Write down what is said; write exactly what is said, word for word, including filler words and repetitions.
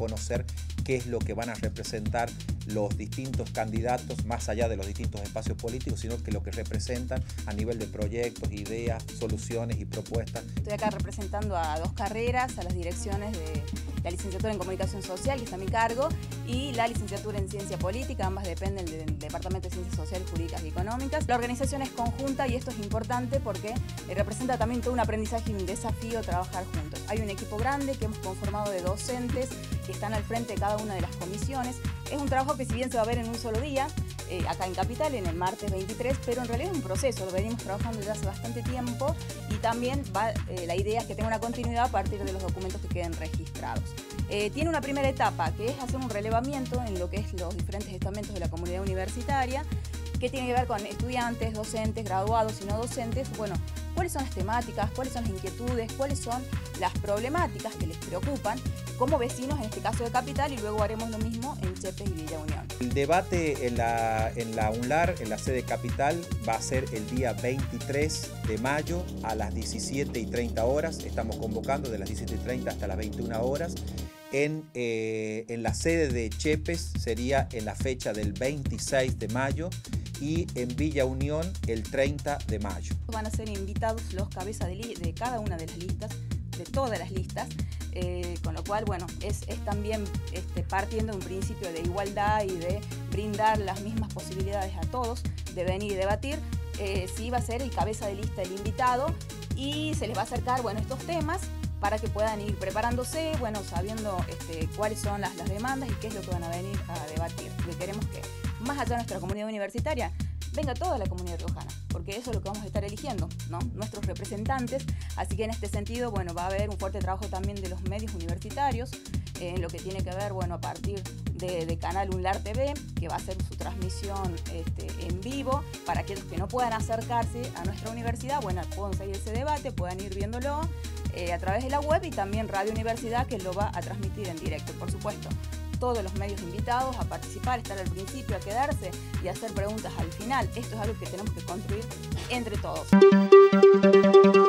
conocer qué es lo que van a representar los distintos candidatos, más allá de los distintos espacios políticos, sino que lo que representan a nivel de proyectos, ideas, soluciones y propuestas. Estoy acá representando a dos carreras, a las direcciones de la licenciatura en Comunicación Social, que está a mi cargo, y la licenciatura en Ciencia Política, ambas dependen del Departamento de Ciencias Sociales, Jurídicas y Económicas. La organización es conjunta y esto es importante porque representa también todo un aprendizaje y un desafío trabajar juntos. Hay un equipo grande que hemos conformado de docentes que están al frente de cada una de las comisiones. Es un trabajo que si bien se va a ver en un solo día, eh, acá en Capital, en el martes veintitrés, pero en realidad es un proceso, lo venimos trabajando ya hace bastante tiempo y también va, eh, la idea es que tenga una continuidad a partir de los documentos que queden registrados. Eh, tiene una primera etapa que es hacer un relevamiento en lo que es los diferentes estamentos de la comunidad universitaria, que tiene que ver con estudiantes, docentes, graduados y no docentes. Bueno, cuáles son las temáticas, cuáles son las inquietudes, cuáles son las problemáticas que les preocupan como vecinos, en este caso de Capital, y luego haremos lo mismo en Chepes y Villa Unión. El debate en la, en la UNLAR, en la sede Capital, va a ser el día veintitrés de mayo a las diecisiete y treinta horas. Estamos convocando de las diecisiete y treinta hasta las veintiuna horas. En, eh, en la sede de Chepes sería en la fecha del veintiséis de mayo y en Villa Unión el treinta de mayo. Van a ser invitados los cabezas de, de cada una de las listas, de todas las listas, eh, con lo cual, bueno, es, es también este, partiendo de un principio de igualdad y de brindar las mismas posibilidades a todos de venir y debatir. Eh, sí va a ser el cabeza de lista el invitado y se les va a acercar, bueno, estos temas para que puedan ir preparándose, bueno, sabiendo este, cuáles son las, las demandas y qué es lo que van a venir a debatir. Porque queremos que, más allá de nuestra comunidad universitaria, venga toda la comunidad riojana, porque eso es lo que vamos a estar eligiendo, ¿no? Nuestros representantes. Así que en este sentido, bueno, va a haber un fuerte trabajo también de los medios universitarios, eh, en lo que tiene que ver, bueno, a partir de, de Canal UNLAR T V, que va a hacer su transmisión este, en vivo, para aquellos que no puedan acercarse a nuestra universidad, bueno, puedan seguir ese debate, puedan ir viéndolo eh, a través de la web, y también Radio Universidad, que lo va a transmitir en directo, por supuesto. Todos los medios invitados a participar, estar al principio, a quedarse y hacer preguntas al final. Esto es algo que tenemos que construir entre todos.